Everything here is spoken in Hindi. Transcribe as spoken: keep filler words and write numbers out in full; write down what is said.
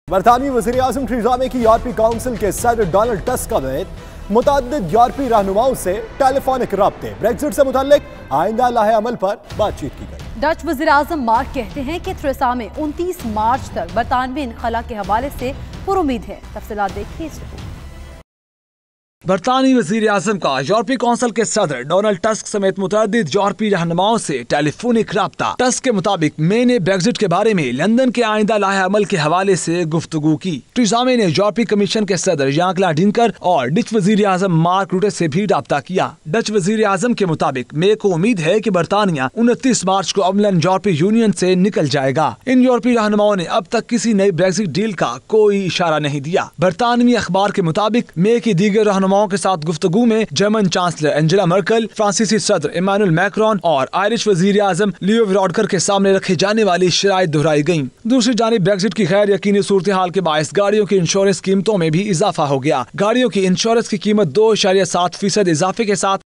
बरतानवी वज़ीर आज़म थेरेसा मे की यूरोपीय काउंसिल के सदर डोनाल्ड टस्क समेत मुतअद्दिद यूरोपीय रहनुमाओं से टेलीफोनिक राब्ते ब्रेक्जिट से मुतल्लिक आइंदा लाहे अमल पर बातचीत की गई। डच वज़ीर आज़म मार्क कहते हैं कि थेरेसा मे उनतीस मार्च तक बरतानवी इनखला के हवाले से पुरुमीद है। तफसीलात देखिए इस रिपोर्ट। बरतानवी वज़ीर आज़म का यूरोपीय काउंसिल के सदर डोनाल्ड टस्क समेत मुतअद्दिद यूरोपीय रहनुमाओं से टेलीफोनिक राब्ता। टस्क के मुताबिक मे ने ब्रेक्जिट के बारे में लंदन के आइंदा लाहे अमल के हवाले से गुफ्तगू की। थेरेसा मे ने यूरोपीय कमीशन के सदर जैन-क्लॉड juncker और डच वज़ीर आज़म मार्क रूटे से भी राब्ता किया। डच वज़ीर आज़म के मुताबिक मे को उम्मीद है कि बरतानिया उनतीस मार्च को अमलन यूरोपीय यूनियन से निकल जाएगा। इन यूरोपीय रहनुमाओं ने अब तक किसी नई ब्रेक्जिट डील का कोई इशारा नहीं दिया। बरतानवी अखबार के मुताबिक मे की दीगर रहनुमाओं के साथ गुफ्तगू में जर्मन चांसलर एंजेला मर्केल, फ्रांसीसी सदर इमानुएल मैक्रोन और आयरिश वज़ीर आज़म लियो वैरोडकर के सामने रखे जाने वाली शराइत दोहराई गयी। दूसरी जानिब ब्रेक्जिट की गैर यकीनी सूरत हाल के बायस गाड़ियों की इंश्योरेंस कीमतों में भी इजाफा हो गया। गाड़ियों की इंश्योरेंस की कीमत दो इशारिया सात फीसद इजाफे के साथ